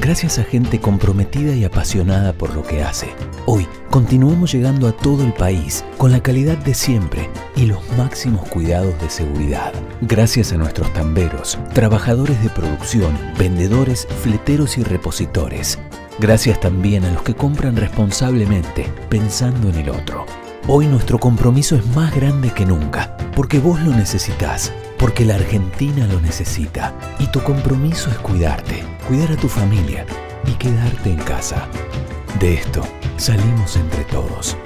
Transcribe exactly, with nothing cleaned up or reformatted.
Gracias a gente comprometida y apasionada por lo que hace. Hoy continuamos llegando a todo el país con la calidad de siempre y los máximos cuidados de seguridad. Gracias a nuestros tamberos, trabajadores de producción, vendedores, fleteros y repositores. Gracias también a los que compran responsablemente, pensando en el otro. Hoy nuestro compromiso es más grande que nunca, porque vos lo necesitás, porque la Argentina lo necesita. Y tu compromiso es cuidarte, cuidar a tu familia y quedarte en casa. De esto salimos entre todos.